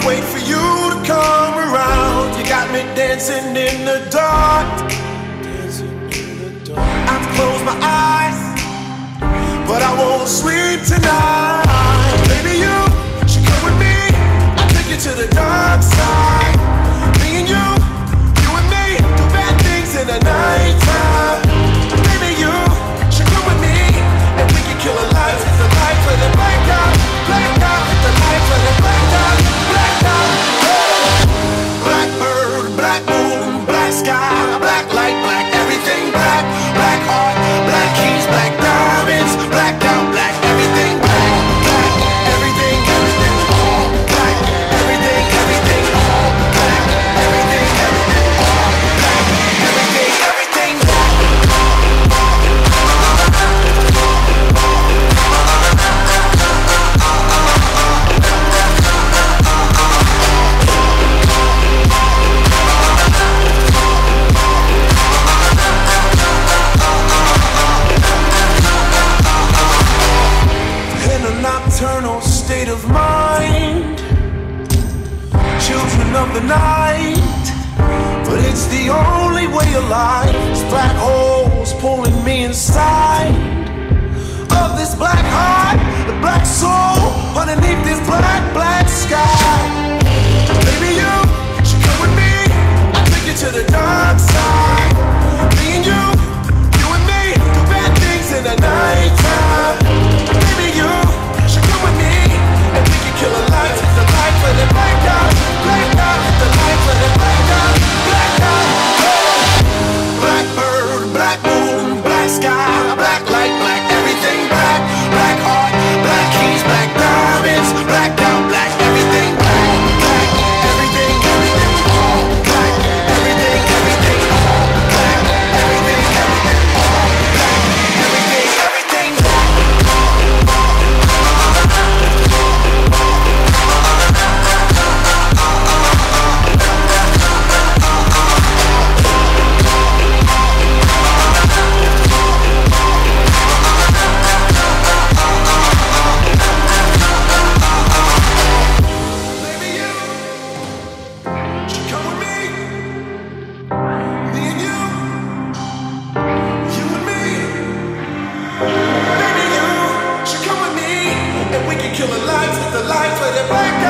wait for you to come around. You got me dancing in the dark. I close my eyes, but I won't sleep tonight. Baby, you should come with me. I'll take you to the dark side. Me and you and me, do bad things in the nighttime. Baby, you should come with me, and we can kill a light, hit the light, let it black out, hit the light, let it black out, black out. Black bird, black moon, black sky, black light, black everything, black, black heart, black keys, black diamonds, black out, black everything, black, black everything, everything, all black, everything, everything, all black, everything, everything, all black, everything, everything, black. In a nocturnal state of mind, children of the night, but it's the only way alive. It's black holes pulling me inside of this black heart, the black soul underneath this black, black sky. Baby, you should come with me. I'll take you to the dark side. Me and you and me, do bad things in the nighttime. Baby, you should come with me, and we can kill a light, hit the light, let it black out, hit the light, let it black out, black out. Black bird, black moon, black sky, black light, black everything, black, black heart, black keys, black diamonds, black out, black everything, black, black everything, everything, all black, everything, everything, all black, everything, everything, all black, everything, everything, black. Baby, you should come with me. Me and you and me. Baby, you should come with me, and we can kill the lights, hit the lights, let it black